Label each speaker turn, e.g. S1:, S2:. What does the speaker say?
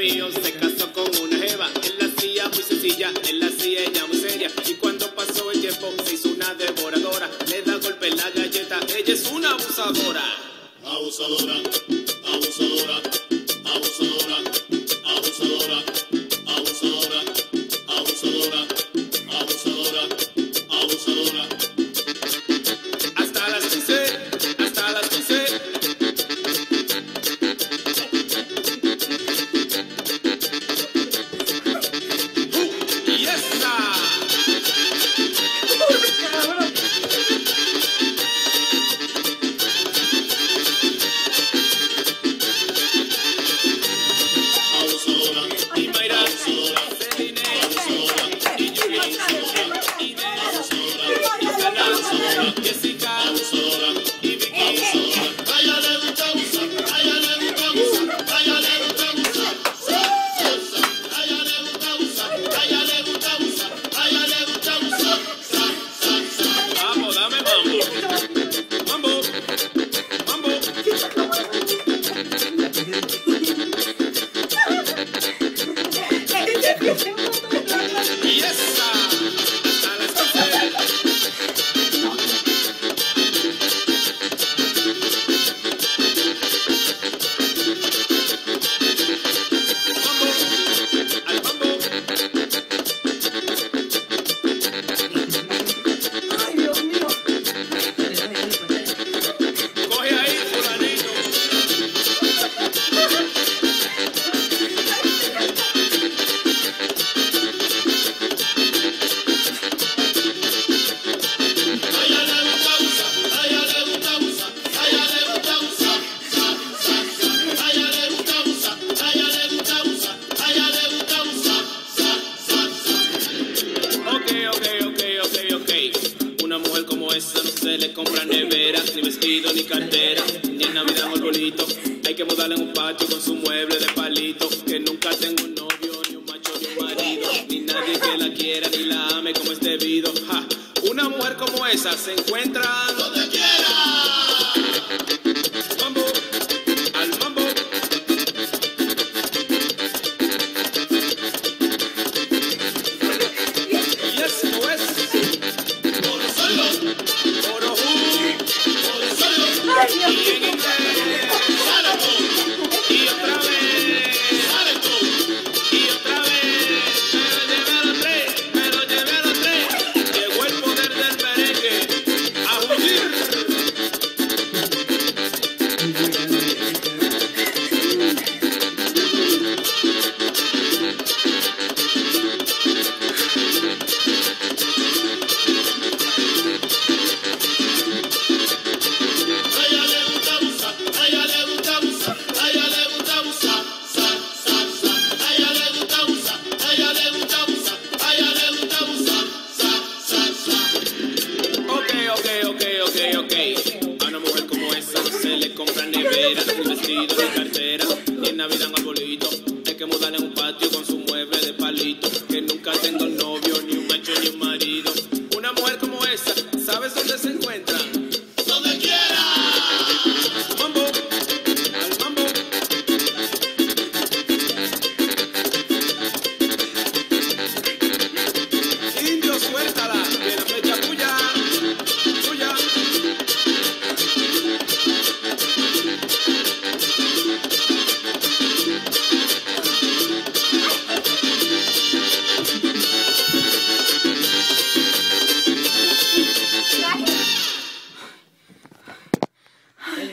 S1: mío se casó con una jeva. Él la hacía muy sencilla, él la hacía ella muy seria. Y cuando pasó el tiempo se hizo una devoradora. Le da golpe en la galleta, ella es una abusadora.
S2: Abusadora, abusadora, abusadora, abusadora, abusadora, abusadora, abusadora, abusadora.
S1: Hasta las 15, hasta las 15. Y esa. Y Mayra, Celine, y Yuri, y Inés, y Sana, Jessica, y Vicky.
S2: A ella le gusta abusar, a ella le gusta abusar, a ella le gusta abusar. A ella le gusta abusar, a ella le gusta abusar, a ella le gusta abusar.
S1: Vamos, dame mambo. Mambo, mambo. Y esa. Hasta las 15. Mambo, al mambo.
S3: Ay, Dios mío.
S1: Coge ahí, fulanito.
S2: A ella le gusta abusar, a ella le gusta abusar, a ella le gusta abusar. A ella le gusta abusar, a ella le gusta abusar, a ella le gusta abusar.
S1: Ok. Una mujer como esa no se le compra nevera, ni vestido, ni cartera, ni en Navidad un arbolito. Hay que mudarla en un patio con su mueble de palito. Que nunca tenga un novio, ni un macho, ni un marido, ni nadie que la quiera, ni la ame como es debido. Ja. Una mujer como esa se encuentra
S2: Donde quiera.
S1: mambo, al mambo. Y esto es
S2: Por solo,
S1: Orojú.
S2: por solo.
S3: Ay, Dios
S1: Y
S3: mío.
S1: en inglés.
S2: Sale todo,
S1: Y otra vez.
S2: sale todo.
S1: Y otra vez. Me lo llevé a los tres. Llegó el poder del merengue. A fugir.
S2: A ella le gusta abusar, a ella le gusta abusar, a ella le gusta abusar. A ella le gusta abusar, a ella le gusta abusar, a ella le gusta abusar.
S1: Ok. A una mujer como esa no se le compra nevera, ni vestido, ni cartera, ni en Navidad un arbolito. Hay que mudarla en un patio con su mueble de palito. Que nunca tengo novio.